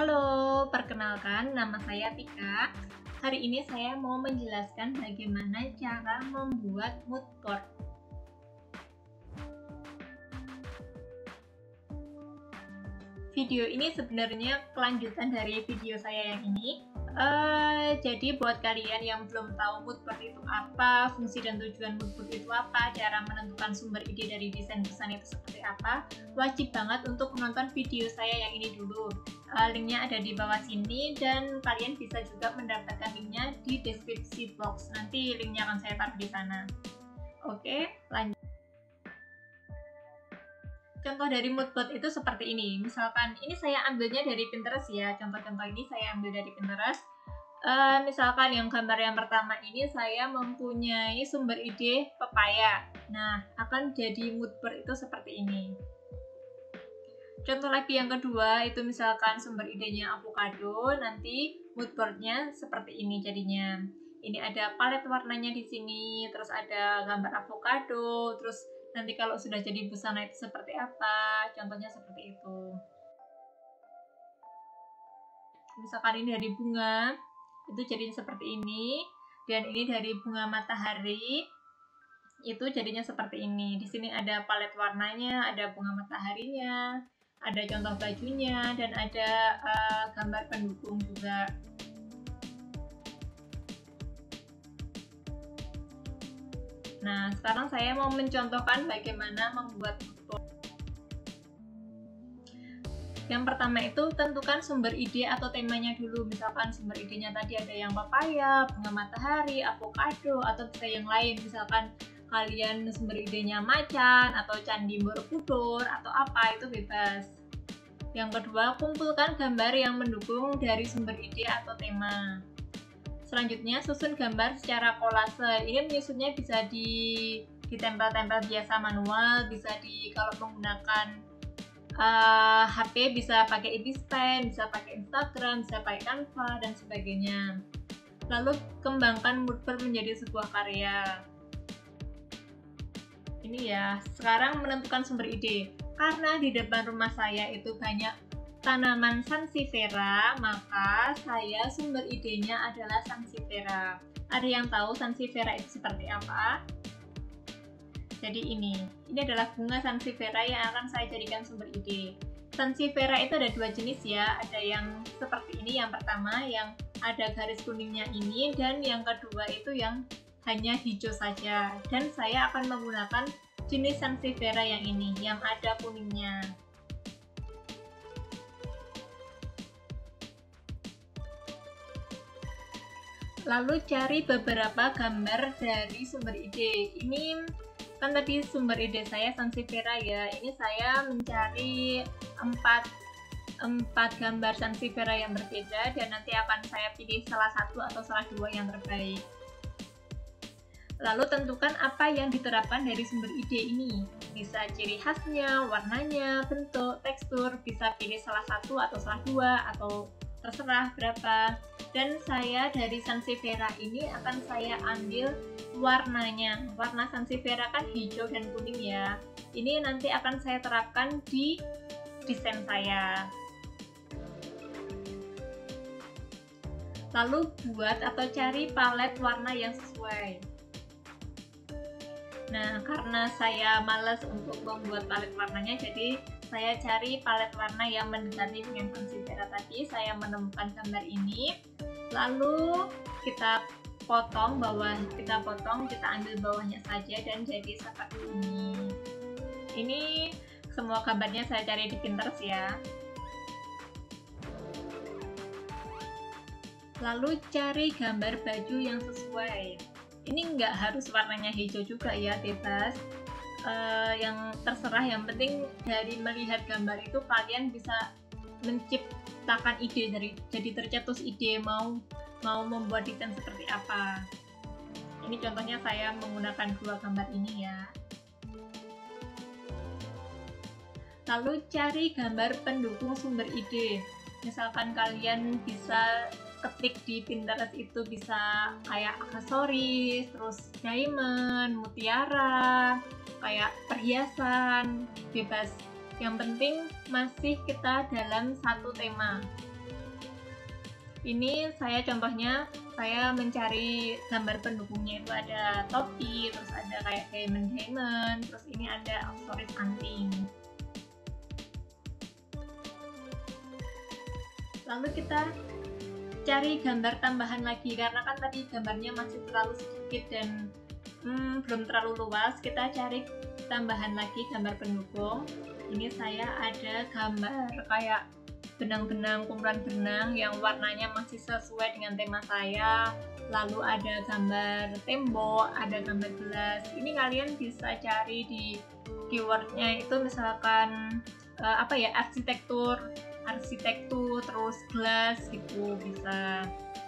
Halo, perkenalkan nama saya Tika. Hari ini saya mau menjelaskan bagaimana cara membuat mood board. Video ini sebenarnya kelanjutan dari video saya yang ini. Jadi buat kalian yang belum tahu mood board itu apa, fungsi dan tujuan mood board itu apa, cara menentukan sumber ide dari desain pesan itu seperti apa, wajib banget untuk menonton video saya yang ini dulu. Linknya ada di bawah sini dan kalian bisa juga mendapatkan linknya di deskripsi box. Nanti linknya akan saya taruh di sana. Oke, lanjut. Contoh dari mood board itu seperti ini. Misalkan ini saya ambilnya dari Pinterest ya. Contoh-contoh ini saya ambil dari Pinterest. Misalkan yang gambar yang pertama ini saya mempunyai sumber ide pepaya. Nah, akan jadi mood board itu seperti ini. Contoh lagi yang kedua itu misalkan sumber idenya avocado, nanti mood boardnya seperti ini jadinya. Ini ada palet warnanya di sini, terus ada gambar avocado, terus nanti kalau sudah jadi busana itu seperti apa, contohnya seperti itu. Misalkan ini dari bunga, itu jadinya seperti ini, dan ini dari bunga matahari, itu jadinya seperti ini. Di sini ada palet warnanya, ada bunga mataharinya, ada contoh bajunya, dan ada gambar pendukung juga. Nah, sekarang saya mau mencontohkan bagaimana membuat mood board. Yang pertama itu tentukan sumber ide atau temanya dulu. Misalkan sumber idenya tadi ada yang papaya, bunga matahari, avocado, atau bisa yang lain. Misalkan kalian sumber idenya macan atau candi Borobudur atau apa, itu bebas. Yang kedua, kumpulkan gambar yang mendukung dari sumber ide atau tema. Selanjutnya, susun gambar secara kolase. Ini menyusunnya bisa ditempel-tempel biasa manual, bisa kalau menggunakan HP bisa pakai InDesign, bisa pakai Instagram, bisa pakai Canva, dan sebagainya. Lalu, kembangkan mood board menjadi sebuah karya. Ini ya, sekarang menentukan sumber ide. Karena di depan rumah saya itu banyak tanaman sansevieria, maka saya sumber idenya adalah sansevieria. Ada yang tahu sansevieria itu seperti apa? Jadi ini adalah bunga sansevieria yang akan saya jadikan sumber ide. Sansevieria itu ada dua jenis ya, ada yang seperti ini, yang pertama yang ada garis kuningnya ini, dan yang kedua itu yang hanya hijau saja. Dan saya akan menggunakan jenis sansevieria yang ini, yang ada kuningnya. Lalu cari beberapa gambar dari sumber ide. Ini kan tadi sumber ide saya sansevieria ya. Ini saya mencari 4 gambar sansevieria yang berbeda dan nanti akan saya pilih salah satu atau salah dua yang terbaik. Lalu tentukan apa yang diterapkan dari sumber ide ini. Bisa ciri khasnya, warnanya, bentuk, tekstur, bisa pilih salah satu atau salah dua atau terserah berapa. Dan saya dari sansevieria ini akan saya ambil warnanya. Warna sansevieria kan hijau dan kuning ya. Ini nanti akan saya terapkan di desain saya. Lalu buat atau cari palet warna yang sesuai. Nah, karena saya malas untuk membuat palet warnanya, jadi saya cari palet warna yang mendekati dengan sansevieria tadi. Saya menemukan gambar ini. Lalu kita potong, kita ambil bawahnya saja dan jadi seperti ini. Ini semua gambarnya saya cari di Pinterest ya. Lalu cari gambar baju yang sesuai. Ini nggak harus warnanya hijau juga ya, bebas. Yang terserah, yang penting dari melihat gambar itu kalian bisa menciptakan ide, jadi tercetus ide mau membuat desain seperti apa. Ini contohnya saya menggunakan dua gambar ini ya. Lalu cari gambar pendukung sumber ide. Misalkan kalian bisa ketik di Pinterest, itu bisa kayak aksesoris, terus diamond, mutiara, kayak perhiasan, bebas. Yang penting masih kita dalam satu tema. Ini saya contohnya, saya mencari gambar pendukungnya itu ada topi, terus ada kayak diamond, terus ini ada aksesoris anting. Lalu kita cari gambar tambahan lagi, karena kan tadi gambarnya masih terlalu sedikit dan belum terlalu luas. Kita cari tambahan lagi gambar pendukung. Ini saya ada gambar kayak benang-benang, kumpulan benang yang warnanya masih sesuai dengan tema saya. Lalu ada gambar tembok, ada gambar gelas. Ini kalian bisa cari di keywordnya itu misalkan arsitektur terus gelas gitu bisa.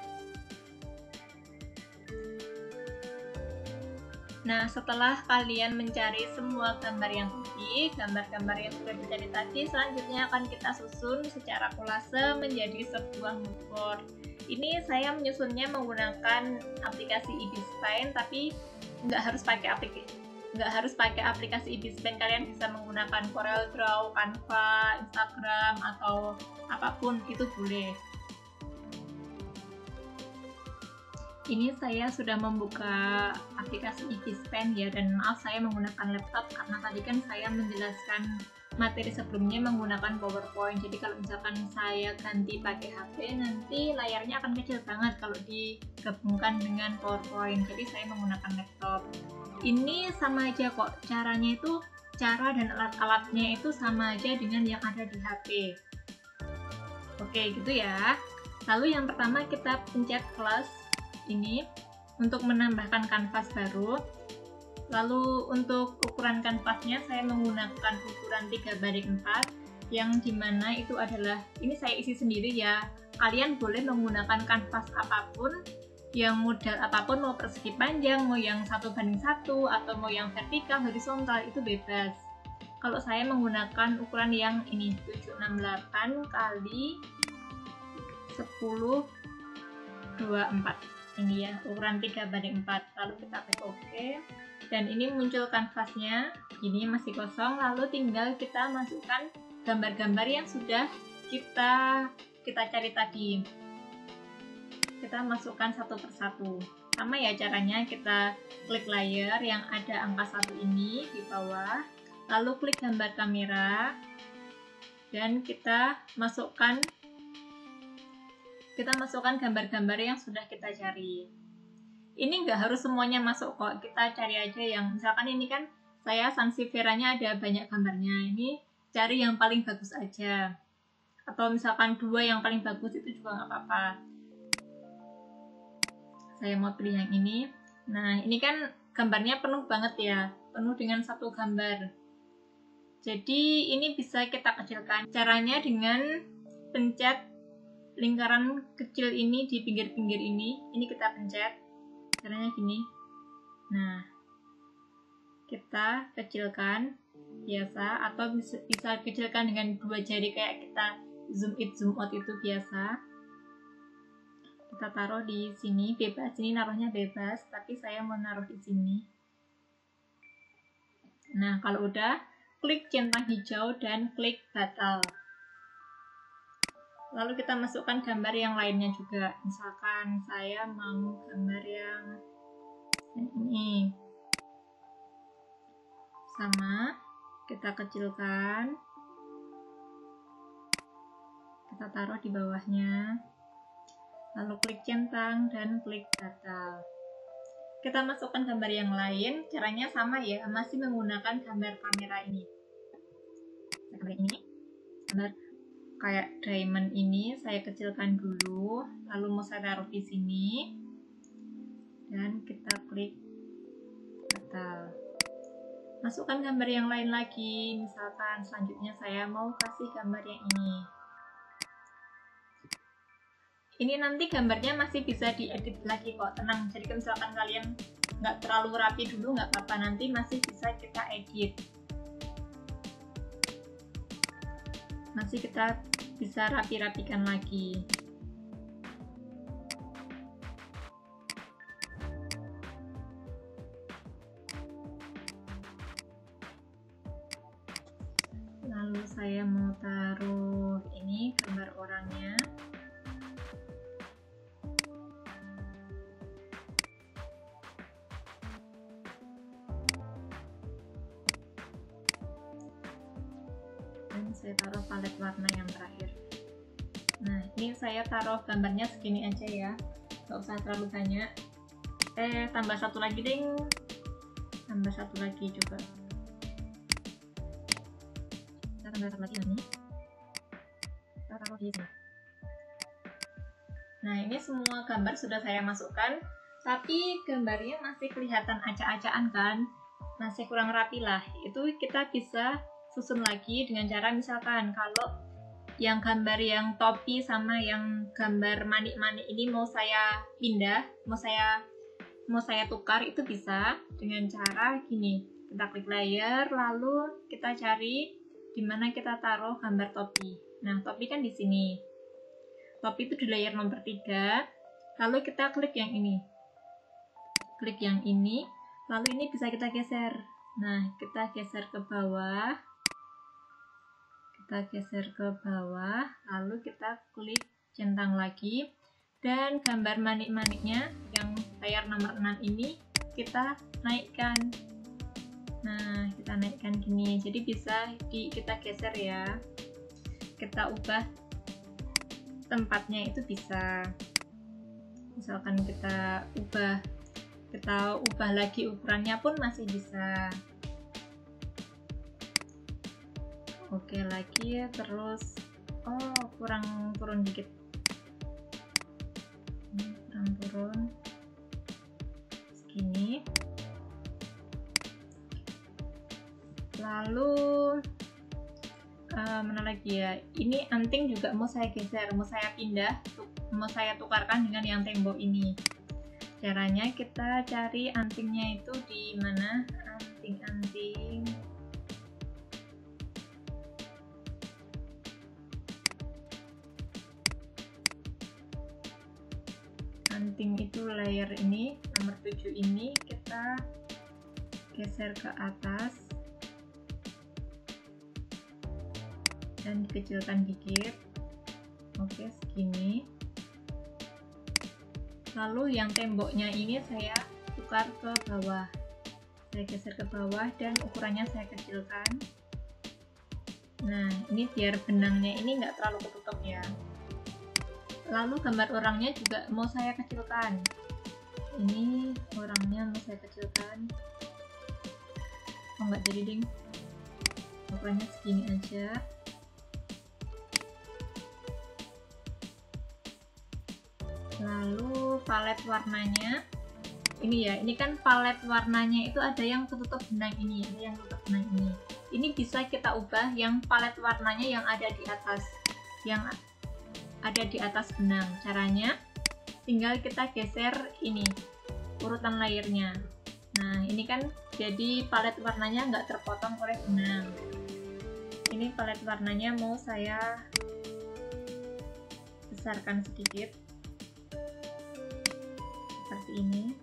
Nah, setelah kalian mencari semua gambar yang gambar-gambar yang sudah dicari tadi, selanjutnya akan kita susun secara kolase menjadi sebuah mood board. Ini saya menyusunnya menggunakan aplikasi eBizPaint, tapi nggak harus pakai aplikasi eBizPaint. Kalian bisa menggunakan CorelDRAW, Canva, Instagram, atau apapun itu boleh. Ini saya sudah membuka aplikasi eBizPaint ya, dan maaf saya menggunakan laptop karena tadi kan saya menjelaskan materi sebelumnya menggunakan PowerPoint. Jadi kalau misalkan saya ganti pakai HP, nanti layarnya akan kecil banget kalau digabungkan dengan PowerPoint. Jadi saya menggunakan laptop. Ini sama aja kok, caranya itu, cara dan alat-alatnya itu sama aja dengan yang ada di HP. Oke gitu ya. Lalu yang pertama kita pencet plus ini untuk menambahkan kanvas baru. Lalu untuk ukuran kanvasnya saya menggunakan ukuran 3:4 yang dimana itu adalah, ini saya isi sendiri ya, kalian boleh menggunakan kanvas apapun, yang model apapun, mau persegi panjang, mau yang 1:1 atau mau yang vertikal, horizontal, itu bebas. Kalau saya menggunakan ukuran yang ini 768 kali 1024 ini ya, ukuran 3:4. Lalu kita klik OK, dan ini muncul kanvasnya. Ini masih kosong, lalu tinggal kita masukkan gambar-gambar yang sudah kita cari tadi. Kita masukkan satu persatu. Sama ya caranya, kita klik layer yang ada angka 1 ini di bawah, lalu klik gambar kamera, dan kita masukkan gambar-gambar yang sudah kita cari. Ini nggak harus semuanya masuk kok, kita cari aja yang, misalkan ini kan saya Sansevieranya ada banyak gambarnya, ini cari yang paling bagus aja, atau misalkan 2 yang paling bagus itu juga nggak apa-apa. Saya mau pilih yang ini. Nah ini kan gambarnya penuh banget ya, penuh dengan satu gambar, jadi ini bisa kita kecilkan. Caranya dengan pencet lingkaran kecil ini di pinggir-pinggir ini kita pencet, caranya gini. Nah, kita kecilkan biasa, atau bisa kecilkan dengan 2 jari kayak kita zoom in zoom out itu biasa. Kita taruh di sini, bebas, ini naruhnya bebas, tapi saya mau naruh di sini. Nah, kalau udah, klik centang hijau dan klik batal. Lalu kita masukkan gambar yang lainnya juga. Misalkan saya mau gambar yang ini. Sama, kita kecilkan. Kita taruh di bawahnya. Lalu klik centang dan klik batal. Kita masukkan gambar yang lain. Caranya sama ya, masih menggunakan gambar kamera ini. Gambar ini, gambar kayak diamond ini saya kecilkan dulu, lalu mau saya taruh di sini, dan kita klik batal. Masukkan gambar yang lain lagi, misalkan selanjutnya saya mau kasih gambar yang ini. Ini nanti gambarnya masih bisa diedit lagi kok, tenang. Jadi kalau misalkan kalian nggak terlalu rapi dulu nggak apa-apa, nanti masih bisa kita edit. Masih kita bisa rapi-rapikan lagi. Lalu saya mau taruh ini gambar orangnya. saya taruh palet warna yang terakhir. Nah, ini saya taruh gambarnya segini aja ya, nggak usah terlalu banyak. Tambah satu lagi ding, tambah satu lagi juga. Kita tambah satu lagi ini. Kita taruh di sini. Nah, ini semua gambar sudah saya masukkan, tapi gambarnya masih kelihatan acak-acakan kan, masih kurang rapi lah. Itu kita bisa susun lagi dengan cara misalkan kalau yang gambar yang topi sama yang gambar manik-manik ini mau saya pindah, mau saya tukar, itu bisa dengan cara gini. Kita klik layer, lalu kita cari di mana kita taruh gambar topi. Nah, topi kan di sini. Topi itu di layer nomor 3. Lalu kita klik yang ini. Klik yang ini, lalu ini bisa kita geser. Nah, kita geser ke bawah. Kita geser ke bawah, lalu kita klik centang lagi, dan gambar manik-maniknya yang layar nomor 6 ini kita naikkan. Nah, kita naikkan gini, jadi bisa kita geser ya, kita ubah tempatnya, itu bisa. Misalkan kita ubah lagi ukurannya pun masih bisa. Oke, lagi terus kurang turun dikit, kurang turun segini. Lalu mana lagi ya, ini anting juga mau saya geser, mau saya pindah, mau saya tukarkan dengan yang tembok ini. Caranya kita cari antingnya itu di mana, anting-anting. Anting itu layer ini, nomor 7 ini, kita geser ke atas dan dikecilkan dikit. Oke, segini. Lalu yang temboknya ini saya tukar ke bawah, saya geser ke bawah dan ukurannya saya kecilkan. Nah, ini biar benangnya ini nggak terlalu ketutup ya. Lalu gambar orangnya juga mau saya kecilkan. Ini orangnya mau saya kecilkan. Oh, nggak jadi ding. Pokoknya segini aja. Lalu palet warnanya. Ini ya, ini kan palet warnanya itu ada yang ketutup benang ini, ada yang tutup benang ini. Ini bisa kita ubah yang palet warnanya yang ada di atas. Yang ada di atas benang. Caranya tinggal kita geser ini urutan layernya. Nah, ini kan jadi palet warnanya nggak terpotong oleh benang. Ini palet warnanya mau saya besarkan sedikit seperti ini.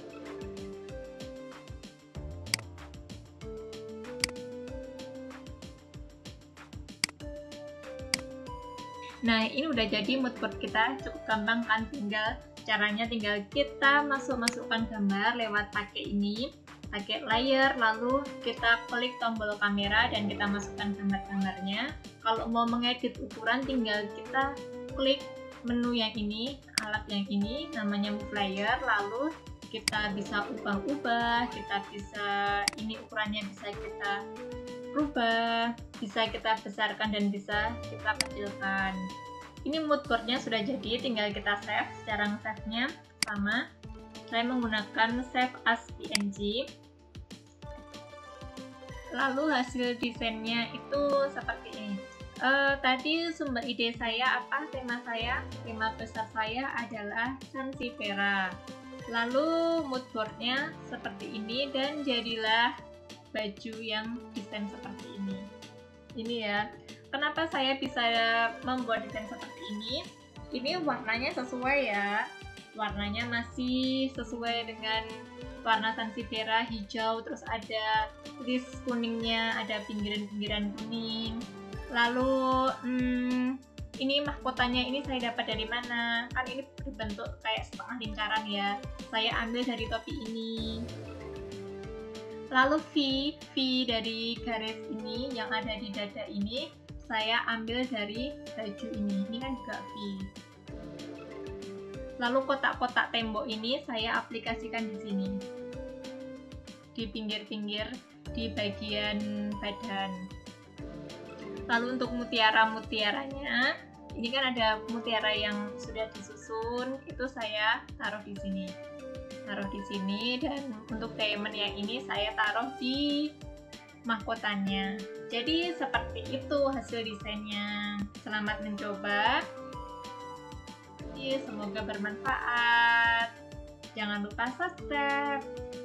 Nah, ini udah jadi moodboard kita, cukup gampang kan, caranya tinggal kita masukkan gambar lewat pakai ini, pakai layer, lalu kita klik tombol kamera dan kita masukkan gambar-gambarnya. Kalau mau mengedit ukuran tinggal kita klik menu yang ini, alat yang ini namanya move layer, lalu kita bisa ubah-ubah, kita bisa ini ukurannya bisa kita rubah, bisa kita besarkan dan bisa kita kecilkan. Ini moodboardnya sudah jadi, tinggal kita save. Cara nge-save-nya sama, saya menggunakan save as png. Lalu hasil desainnya itu seperti ini. Tadi sumber ide saya apa, tema besar saya adalah Sansevieria. Lalu moodboardnya seperti ini dan jadilah baju yang desain seperti ini. Ini ya, kenapa saya bisa membuat desain seperti ini? Ini warnanya sesuai ya, warnanya masih sesuai dengan warna Sansevieria hijau, terus ada list kuningnya, ada pinggiran-pinggiran kuning. Lalu ini mahkotanya ini saya dapat dari mana? Kan ini berbentuk kayak setengah lingkaran ya, saya ambil dari topi ini. Lalu V dari garis ini yang ada di dada ini saya ambil dari baju ini kan juga V. Lalu kotak-kotak tembok ini saya aplikasikan di sini, di pinggir-pinggir di bagian badan. Lalu untuk mutiara-mutiaranya, ini kan ada mutiara yang sudah disusun, itu saya taruh di sini. Dan untuk diamond yang ini saya taruh di mahkotanya. Jadi seperti itu hasil desainnya. Selamat mencoba. Semoga bermanfaat. Jangan lupa subscribe.